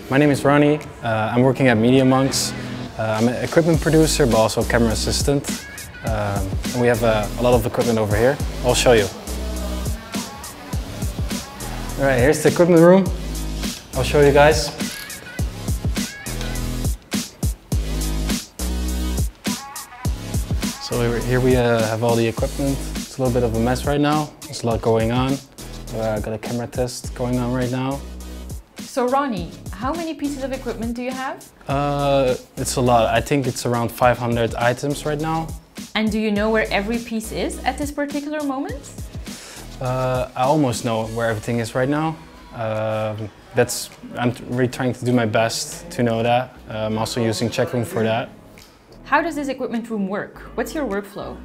My name is Ronnie. I'm working at MediaMonks. I'm an equipment producer, but also camera assistant. And we have a lot of equipment over here. I'll show you. All right, here's the equipment room. I'll show you guys. So here we have all the equipment. It's a little bit of a mess right now. There's a lot going on. I got a camera test going on right now. So Ronnie, how many pieces of equipment do you have? It's a lot. I think it's around 500 items right now. And do you know where every piece is at this particular moment? I almost know where everything is right now. I'm really trying to do my best to know that. I'm also using Checkroom for that. How does this equipment room work? What's your workflow?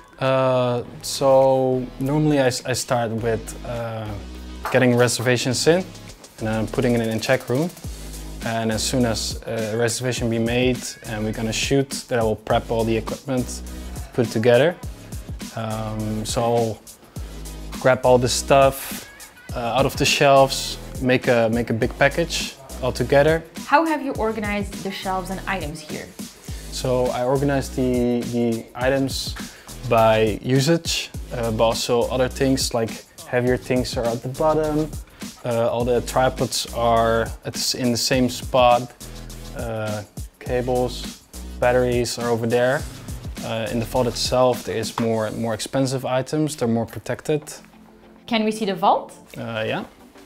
So normally I start with getting reservations in and then putting it in Checkroom. And as soon as a reservation be made and we're gonna shoot, then I will prep all the equipment, put it together. So I'll grab all this stuff out of the shelves, make a big package all together. How have you organized the shelves and items here? So I organized the items by usage, but also other things like heavier things are at the bottom. All the tripods are in the same spot. Cables, batteries are over there. In the vault itself, there is more expensive items. They're more protected. Can we see the vault? Yeah.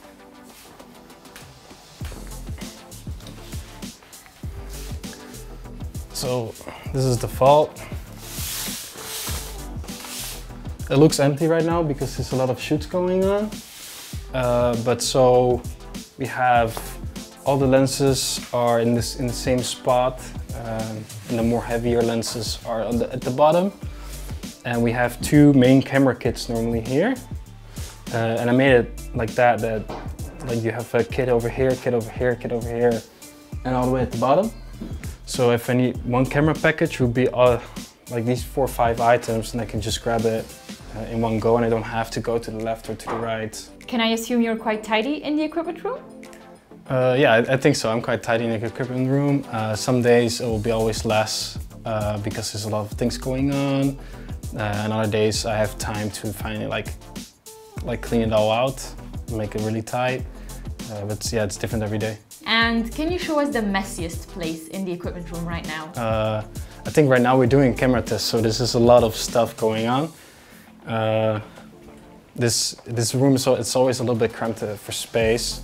So this is the vault. It looks empty right now because there's a lot of shoots going on. But so we have all the lenses are in the same spot, and the more heavier lenses are at the bottom. And we have two main camera kits normally here. And I made it like that like you have a kit over here, kit over here, kit over here, and all the way at the bottom. So if I need one camera package, would be like these 4 or 5 items, and I can just grab it in one go, and I don't have to go to the left or to the right. Can I assume you're quite tidy in the equipment room? Yeah, I think so. I'm quite tidy in the equipment room. Some days it will be always less because there's a lot of things going on. And other days I have time to finally like clean it all out, make it really tight. But yeah, it's different every day. And can you show us the messiest place in the equipment room right now? I think right now we're doing camera tests, so this is a lot of stuff going on. This room it's always a little bit cramped for space,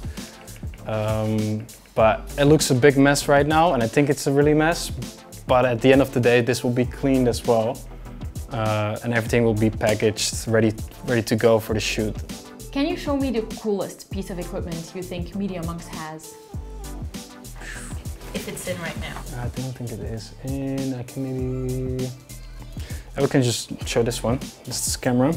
but it looks a big mess right now, and I think it's a really mess. But at the end of the day, this will be cleaned as well, and everything will be packaged, ready to go for the shoot. Can you show me the coolest piece of equipment you think MediaMonks has? If it's in right now. I don't think it is in. I can maybe... We can just show this one. This is the camera.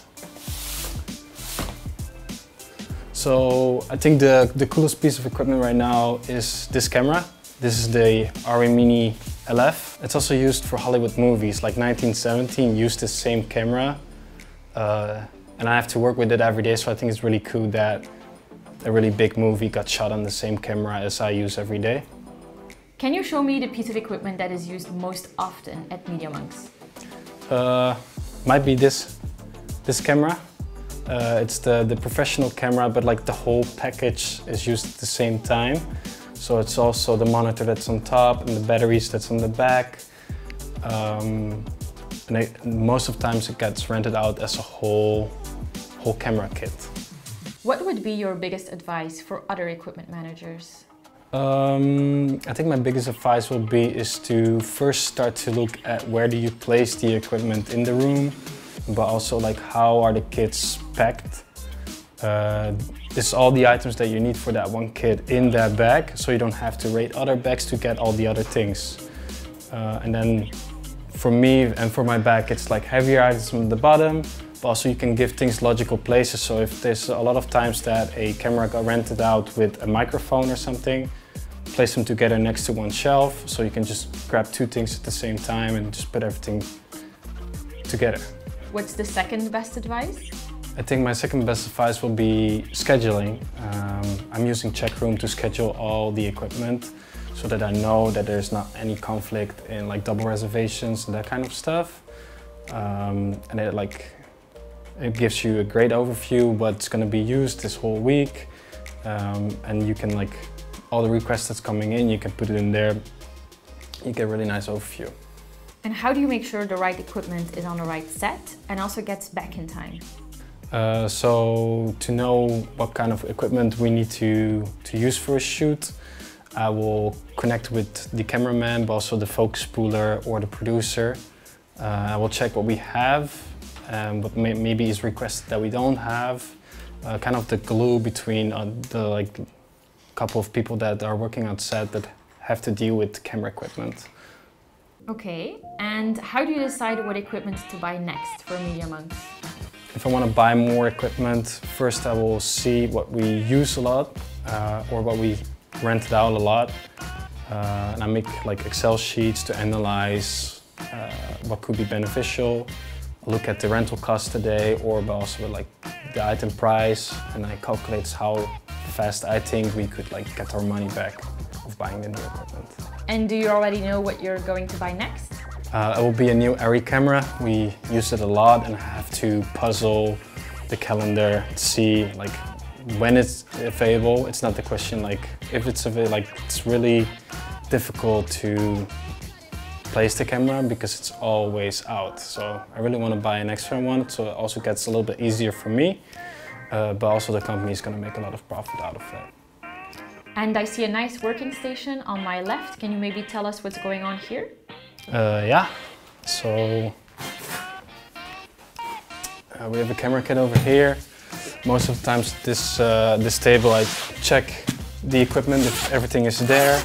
So I think the coolest piece of equipment right now is this camera. This is the RE Mini LF. It's also used for Hollywood movies, like 1917 used the same camera. And I have to work with it every day, so I think it's really cool that a really big movie got shot on the same camera as I use every day. Can you show me the piece of equipment that is used most often at MediaMonks? Might be this camera. It's the professional camera, but like the whole package is used at the same time. So it's also the monitor that's on top and the batteries that's on the back. Most of the times it gets rented out as a whole camera kit. What would be your biggest advice for other equipment managers? I think my biggest advice would be to first start to look at where do you place the equipment in the room, but also like how are the kits packed. Is all the items that you need for that one kit in that bag, so you don't have to raid other bags to get all the other things. And then for me and for my bag, it's like heavier items on the bottom, but also you can give things logical places. So if there's a lot of times that a camera got rented out with a microphone or something, place them together next to one shelf, so you can just grab 2 things at the same time and just put everything together. What's the second best advice? I think my second best advice will be scheduling. I'm using Check Room to schedule all the equipment so that I know that there's not any conflict in like double reservations and that kind of stuff. And it gives you a great overview what's going to be used this whole week, and you can like all the requests that's coming in, you can put it in there. You get a really nice overview. And how do you make sure the right equipment is on the right set and also gets back in time? So to know what kind of equipment we need to use for a shoot, I will connect with the cameraman, but also the focus pooler or the producer. I will check what we have, what maybe is requested that we don't have. Kind of the glue between the like couple of people that are working on set that have to deal with camera equipment. Okay, and how do you decide what equipment to buy next for MediaMonks? If I want to buy more equipment, first I will see what we use a lot or what we rented out a lot. And I make like Excel sheets to analyze what could be beneficial. I look at the rental cost today, or also like the item price, and I calculate how fast I think we could like get our money back of buying the new equipment. And do you already know what you're going to buy next? It will be a new Arri camera. We use it a lot and I have to puzzle the calendar to see like when it's available. It's not the question like if it's available, like it's really difficult to place the camera because it's always out. So I really want to buy an extra one so it also gets a little bit easier for me, but also the company is going to make a lot of profit out of that. And I see a nice working station on my left. Can you maybe tell us what's going on here? Yeah, so we have a camera kit over here. Most of the times this table I check the equipment if everything is there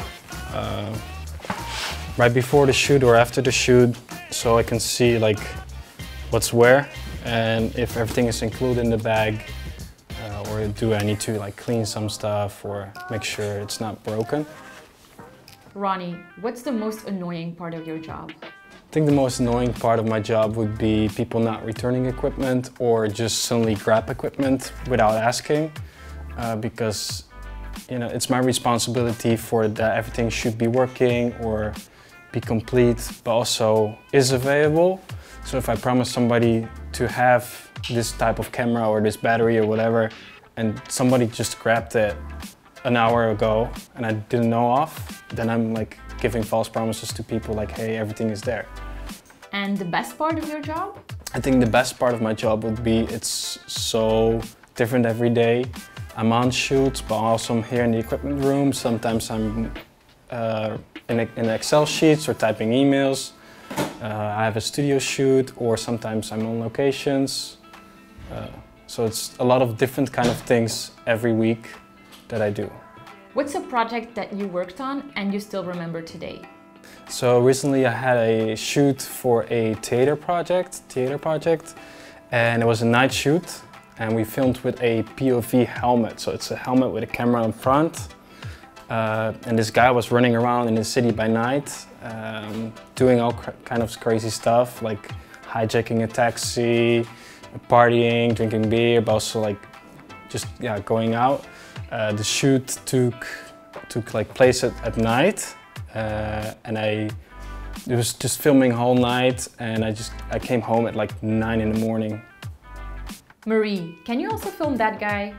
right before the shoot or after the shoot, so I can see like what's where and if everything is included in the bag, or do I need to like clean some stuff or make sure it's not broken. Ronnie, what's the most annoying part of your job? I think the most annoying part of my job would be people not returning equipment or just suddenly grab equipment without asking, because you know it's my responsibility for that everything should be working or be complete, but also is available. So if I promise somebody to have this type of camera or this battery or whatever, and somebody just grabbed it an hour ago and I didn't know of, then I'm like giving false promises to people like, hey, everything is there. And the best part of your job? I think the best part of my job would be it's so different every day. I'm on shoots, but also I'm here in the equipment room. Sometimes I'm in Excel sheets or typing emails. I have a studio shoot, or sometimes I'm on locations. So it's a lot of different kind of things every week that I do. What's a project that you worked on and you still remember today? So recently I had a shoot for a theater project, and it was a night shoot, and we filmed with a POV helmet. So it's a helmet with a camera in front, and this guy was running around in the city by night, doing all kind of crazy stuff, like hijacking a taxi, partying, drinking beer, but also like just going out. The shoot took like place at night, and it was just filming whole night, and I came home at like 9 in the morning. Marie, can you also film that guy?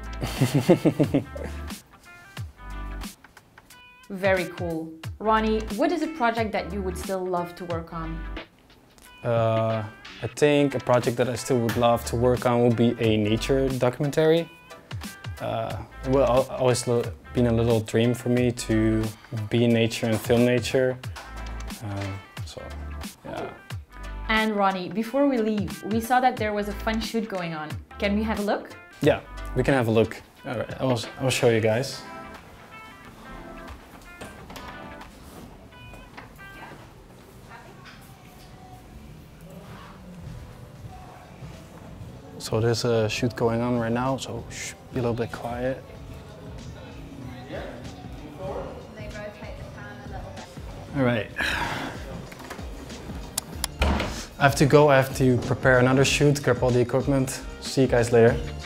Very cool. Ronnie, what is a project that you would still love to work on? I think a project that I still would love to work on would be a nature documentary. It will always been a little dream for me to be in nature and film nature. So, yeah. And Ronnie, before we leave, we saw that there was a fun shoot going on. Can we have a look? Yeah, we can have a look. All right, I will show you guys. So there's a shoot going on right now, so shh, be a little bit quiet. All right. I have to go, I have to prepare another shoot, grab all the equipment. See you guys later.